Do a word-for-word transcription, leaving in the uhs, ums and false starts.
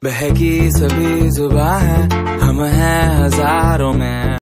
बहकी सभी जुबां है, हम हैं हजारों में।